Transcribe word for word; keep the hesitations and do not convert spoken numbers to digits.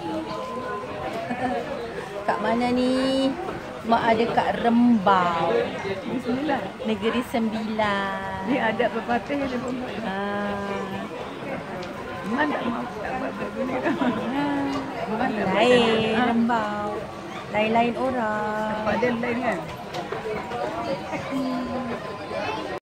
Kat mana ni? Mak ada kat Rembau. Bismillah. Negeri Sembilan. Ni ada pepatah yang dia buat. Ah. Mak tak mau tak buat begini. Mak tak buat Lain macam tu. Rembau. Lain-lain orang. Tempat dia lain kan?